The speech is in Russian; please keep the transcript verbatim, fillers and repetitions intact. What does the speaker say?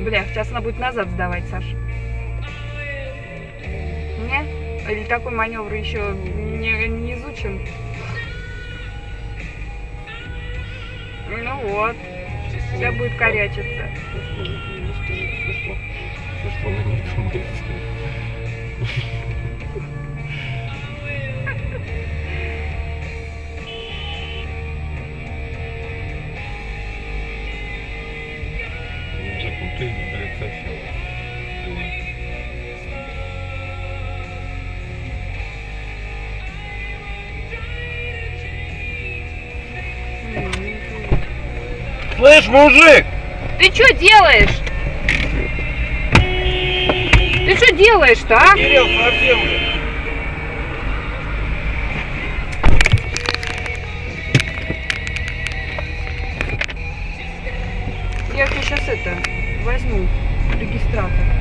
Бля, сейчас она будет назад сдавать, Саш. Не? Или такой маневр еще не, не изучен? Ну вот. Сейчас будет корячиться. Что она не думает? Ты, блядь, совсем. Слышь, мужик! Ты что делаешь? Ты что делаешь-то, а? Кирилл, совсем, блядь. Я тебе сейчас это возьму регистратор.